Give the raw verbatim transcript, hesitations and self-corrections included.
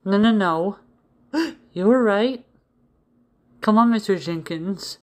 No, no, no. You were right. Come on, Mister Jenkins.